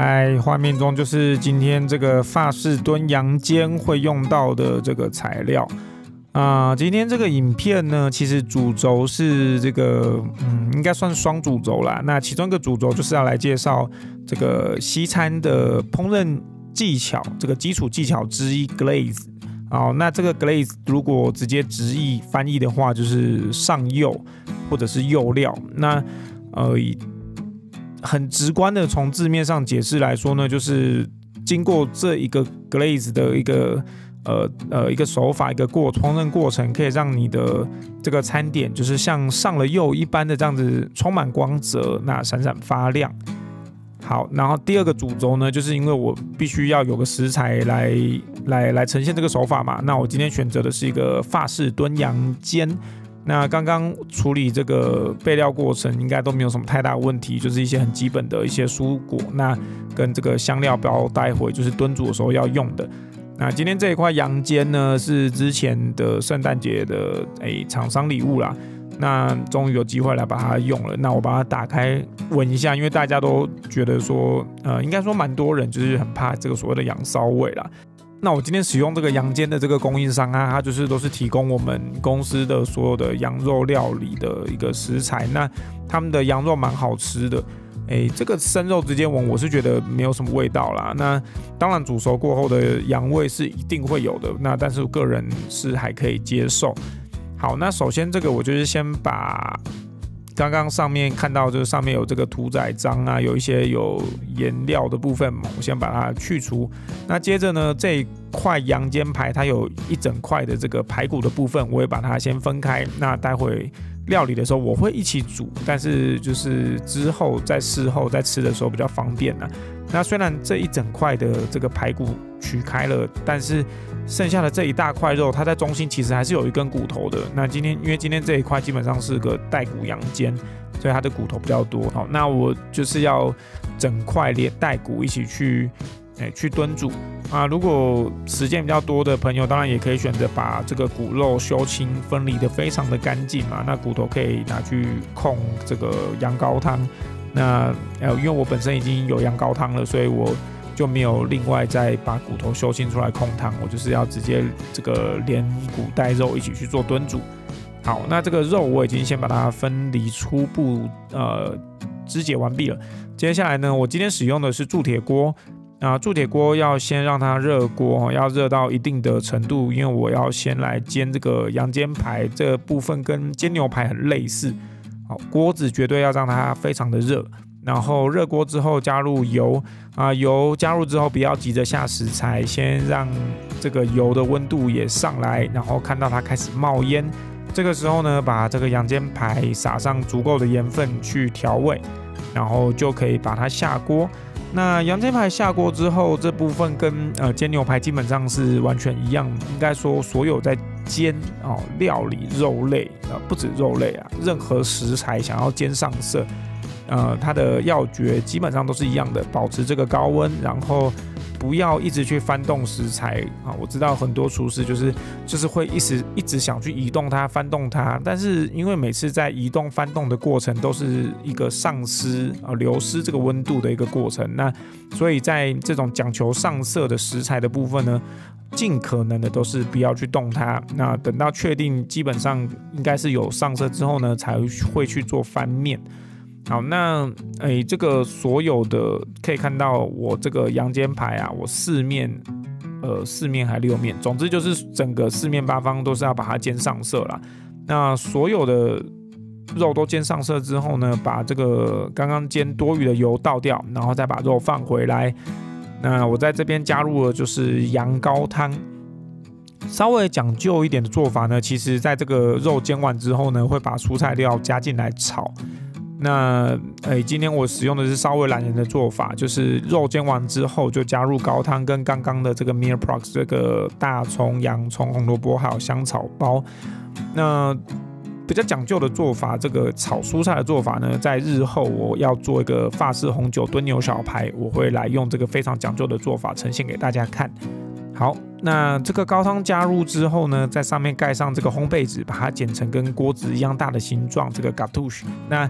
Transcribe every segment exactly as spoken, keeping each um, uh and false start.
嗨，画面中就是今天这个法式炖羊肩会用到的这个材料啊、呃。今天这个影片呢，其实主轴是这个，嗯，应该算双主轴啦。那其中一个主轴就是要来介绍这个西餐的烹饪技巧，这个基础技巧之一 glaze。好，那这个 glaze 如果直接直译翻译的话，就是上釉或者是釉料。那呃，很直观的从字面上解释来说呢，就是经过这一个 glaze 的一个呃呃一个手法，一个过烹饪过程，可以让你的这个餐点就是像上了釉一般的这样子，充满光泽，那闪闪发亮。好，然后第二个主轴呢，就是因为我必须要有个食材来来来呈现这个手法嘛，那我今天选择的是一个法式炖羊肩。那刚刚处理这个备料过程应该都没有什么太大问题，就是一些很基本的一些蔬果，那跟这个香料包待会就是炖煮的时候要用的。那今天这一块羊肩呢，是之前的圣诞节的诶厂商礼物啦，那终于有机会来把它用了。那我把它打开闻一下，因为大家都觉得说，呃，应该说蛮多人就是很怕这个所谓的羊骚味啦。那我今天使用这个羊肩的这个供应商啊，它就是都是提供我们公司的所有的羊肉料理的一个食材。那他们的羊肉蛮好吃的，哎，这个生肉直接闻，我是觉得没有什么味道啦。那当然煮熟过后的羊味是一定会有的，那但是我个人是还可以接受。好，那首先这个我就是先把刚刚上面看到，就是上面有这个屠宰章啊，有一些有颜料的部分，我先把它去除。那接着呢，这一块羊肩排它有一整块的这个排骨的部分，我也把它先分开。那待会料理的时候我会一起煮，但是就是之后在事后在吃的时候比较方便啊。那虽然这一整块的这个排骨取开了，但是剩下的这一大块肉，它在中心其实还是有一根骨头的。那今天因为今天这一块基本上是个带骨羊肩，所以它的骨头比较多。好，那我就是要整块连带骨一起去，欸、去炖煮啊。如果时间比较多的朋友，当然也可以选择把这个骨肉修清分离的非常的干净嘛。那骨头可以拿去控这个羊羔汤。那呃，因为我本身已经有羊羔汤了，所以我就没有另外再把骨头修清出来控汤，我就是要直接这个连骨带肉一起去做炖煮。好，那这个肉我已经先把它分离初步呃肢解完毕了。接下来呢，我今天使用的是铸铁锅啊，铸铁锅要先让它热锅，要热到一定的程度，因为我要先来煎这个羊肩排，这个部分跟煎牛排很类似。好，锅子绝对要让它非常的热。然后热锅之后加入油啊，油加入之后不要急着下食材，先让这个油的温度也上来，然后看到它开始冒烟，这个时候呢，把这个羊肩排撒上足够的盐分去调味，然后就可以把它下锅。那羊肩排下锅之后，这部分跟呃煎牛排基本上是完全一样，应该说所有在煎哦料理肉类呃不止肉类啊，任何食材想要煎上色。呃，它的要诀基本上都是一样的，保持这个高温，然后不要一直去翻动食材啊。我知道很多厨师就是就是会一直一直想去移动它、翻动它，但是因为每次在移动、翻动的过程都是一个丧失啊、流失这个温度的一个过程，那所以在这种讲求上色的食材的部分呢，尽可能的都是不要去动它。那等到确定基本上应该是有上色之后呢，才会去做翻面。好，那诶，这个所有的可以看到，我这个羊肩排啊，我四面，呃，四面还六面，总之就是整个四面八方都是要把它煎上色啦。那所有的肉都煎上色之后呢，把这个刚刚煎多余的油倒掉，然后再把肉放回来。那我在这边加入的就是羊羔汤。稍微讲究一点的做法呢，其实在这个肉煎完之后呢，会把蔬菜料加进来炒。那诶，今天我使用的是稍微懒人的做法，就是肉煎完之后就加入高汤跟刚刚的这个 Mealprox 这个大葱、洋葱、红萝卜还有香草包。那比较讲究的做法，这个炒蔬菜的做法呢，在日后我要做一个法式红酒炖牛小排，我会来用这个非常讲究的做法呈现给大家看。好，那这个高汤加入之后呢，在上面盖上这个烘焙纸，把它剪成跟锅子一样大的形状，这个 gatouche。那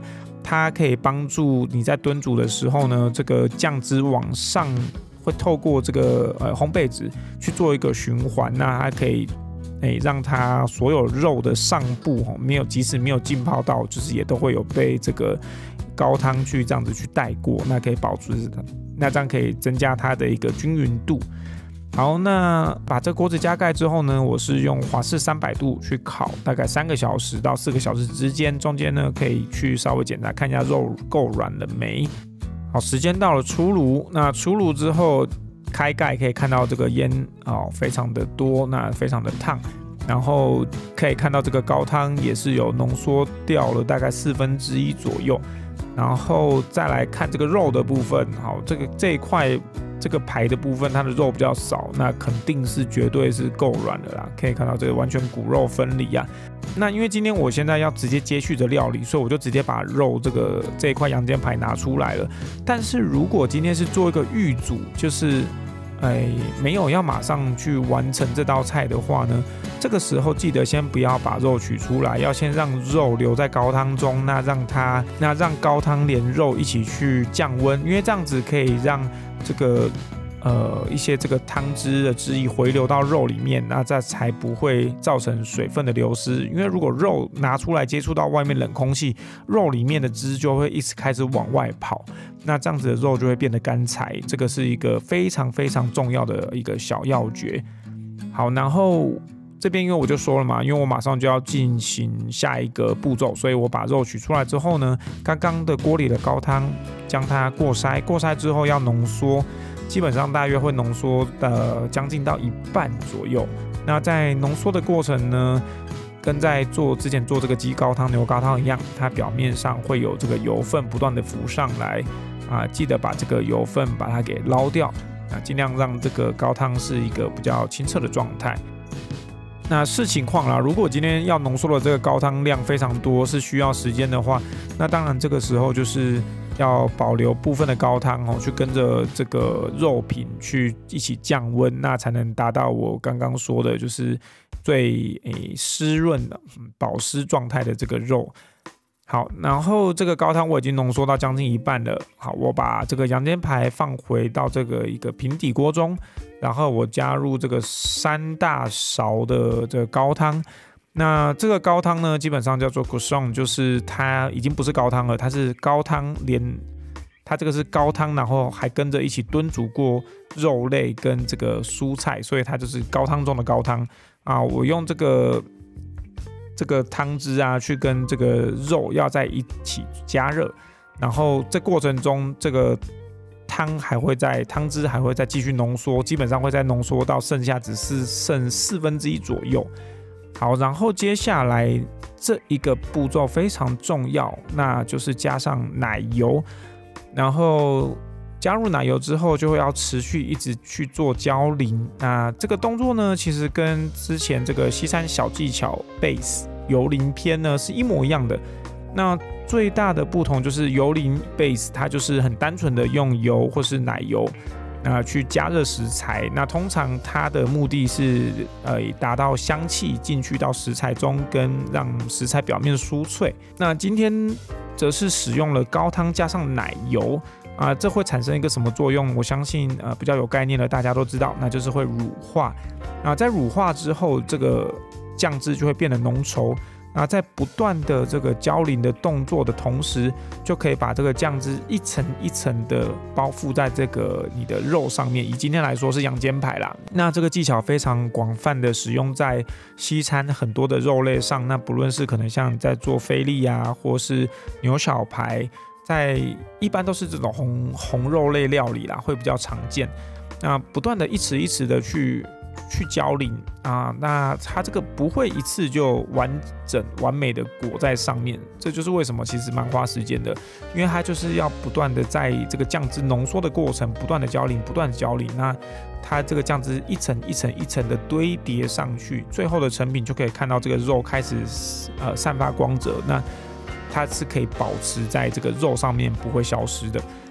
它可以帮助你在炖煮的时候呢，这个酱汁往上会透过这个呃烘焙纸去做一个循环，那它可以诶让它所有肉的上部没有，即使没有浸泡到，就是也都会有被这个高汤去这样子去带过，那可以保持，那这样可以增加它的一个均匀度。好，那把这锅子加盖之后呢，我是用华氏三百度去烤，大概三个小时到四个小时之间，中间呢可以去稍微检查看一下肉够软了没。好，时间到了出炉，那出炉之后开盖可以看到这个烟哦非常的多，那非常的烫，然后可以看到这个高汤也是有浓缩掉了大概四分之一左右。然后再来看这个肉的部分，好，这个这一块这个排的部分，它的肉比较少，那肯定是绝对是够软的啦。可以看到这个完全骨肉分离啊。那因为今天我现在要直接接续着料理，所以我就直接把肉这个这一块羊肩排拿出来了。但是如果今天是做一个预煮，就是哎没有要马上去完成这道菜的话呢，这个时候记得先不要把肉取出来，要先让肉留在高汤中，那让它那让高汤连肉一起去降温，因为这样子可以让这个呃一些这个汤汁的汁液回流到肉里面，那这才不会造成水分的流失。因为如果肉拿出来接触到外面冷空气，肉里面的汁就会一直开始往外跑，那这样子的肉就会变得干柴，这个是一个非常非常重要的一个小要诀。好，然后这边因为我就说了嘛，因为我马上就要进行下一个步骤，所以我把肉取出来之后呢，刚刚的锅里的高汤将它过筛，过筛之后要浓缩，基本上大约会浓缩的将近到一半左右。那在浓缩的过程呢，跟在做之前做这个鸡高汤、牛高汤一样，它表面上会有这个油分不断的浮上来啊，记得把这个油分把它给捞掉，啊，尽量让这个高汤是一个比较清澈的状态。那视情况啦，如果今天要浓缩的这个高汤量非常多，是需要时间的话，那当然这个时候就是要保留部分的高汤哦，去跟着这个肉品去一起降温，那才能达到我刚刚说的，就是最诶湿润的保湿状态的这个肉。好，然后这个高汤我已经浓缩到将近一半了。好，我把这个羊肩排放回到这个一个平底锅中，然后我加入这个三大勺的这个高汤。那这个高汤呢，基本上叫做 Gouchon， 就是它已经不是高汤了，它是高汤连它这个是高汤，然后还跟着一起炖煮过肉类跟这个蔬菜，所以它就是高汤中的高汤啊。我用这个。这个汤汁啊，去跟这个肉要在一起加热，然后这过程中，这个汤还会在汤汁还会再继续浓缩，基本上会再浓缩到剩下只是剩四分之一左右。好，然后接下来这一个步骤非常重要，那就是加上奶油，然后加入奶油之后，就会要持续一直去做浇淋。那这个动作呢，其实跟之前这个西餐小技巧 base 油淋篇呢是一模一样的。那最大的不同就是油淋 base 它就是很单纯的用油或是奶油那去加热食材。那通常它的目的是呃达到香气进去到食材中，跟让食材表面酥脆。那今天则是使用了高汤加上奶油。啊、呃，这会产生一个什么作用？我相信呃比较有概念的大家都知道，那就是会乳化。啊，在乳化之后，这个酱汁就会变得浓稠。那在不断的这个浇淋的动作的同时，就可以把这个酱汁一层一层的包覆在这个你的肉上面。以今天来说是羊肩排啦，那这个技巧非常广泛的使用在西餐很多的肉类上。那不论是可能像你在做菲力啊，或是牛小排。在一般都是这种 红, 红肉类料理啦，会比较常见。那不断的一匙一匙的去去浇淋啊，那它这个不会一次就完整完美的裹在上面，这就是为什么其实蛮花时间的，因为它就是要不断的在这个酱汁浓缩的过程，不断的浇淋，不断的浇淋，那它这个酱汁一层一层一层的堆叠上去，最后的成品就可以看到这个肉开始呃散发光泽。那它是可以保持在这个肉上面不会消失的。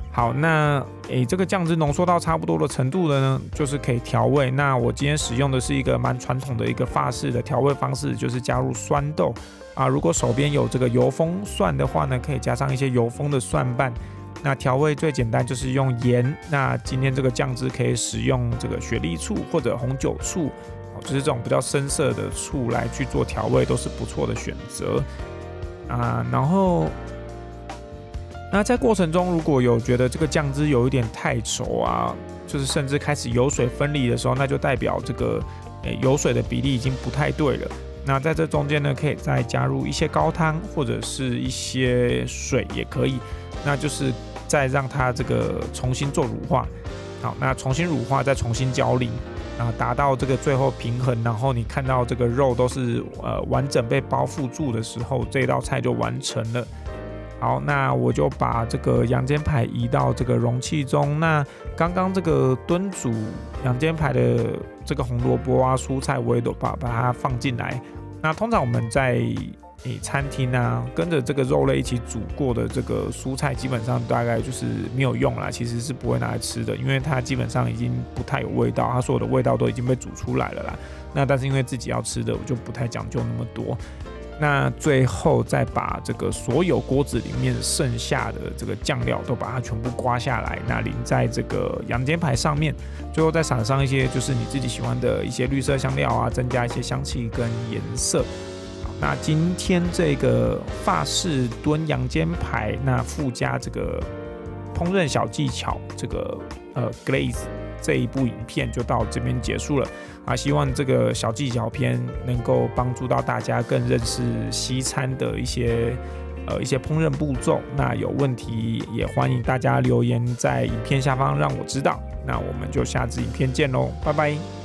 好，那诶，这个酱汁浓缩到差不多的程度了呢，就是可以调味。那我今天使用的是一个蛮传统的一个法式的调味方式，就是加入酸豆啊。如果手边有这个油封蒜的话呢，可以加上一些油封的蒜瓣。那调味最简单就是用盐。那今天这个酱汁可以使用这个雪莉醋或者红酒醋，就是这种比较深色的醋来去做调味，都是不错的选择啊。然后。那在过程中，如果有觉得这个酱汁有一点太稠啊，就是甚至开始油水分离的时候，那就代表这个、欸、油水的比例已经不太对了。那在这中间呢，可以再加入一些高汤或者是一些水也可以，那就是再让它这个重新做乳化。好，那重新乳化，再重新浇淋，啊，达到这个最后平衡，然后你看到这个肉都是呃完整被包覆住的时候，这道菜就完成了。好，那我就把这个羊肩排移到这个容器中。那刚刚这个炖煮羊肩排的这个红萝卜啊、蔬菜，我也都把把它放进来。那通常我们在诶餐厅啊，跟着这个肉类一起煮过的这个蔬菜，基本上大概就是没有用啦，其实是不会拿来吃的，因为它基本上已经不太有味道，它所有的味道都已经被煮出来了啦。那但是因为自己要吃的，我就不太讲究那么多。那最后再把这个所有锅子里面剩下的这个酱料都把它全部刮下来，那淋在这个羊肩排上面，最后再撒上一些就是你自己喜欢的一些绿色香料啊，增加一些香气跟颜色。好，那今天这个法式炖羊肩排，那附加这个烹饪小技巧，这个呃 glaze 这一部影片就到这边结束了。啊，希望这个小技巧片能够帮助到大家更认识西餐的一些呃一些烹饪步骤。那有问题也欢迎大家留言在影片下方让我知道。那我们就下支影片见喽，拜拜。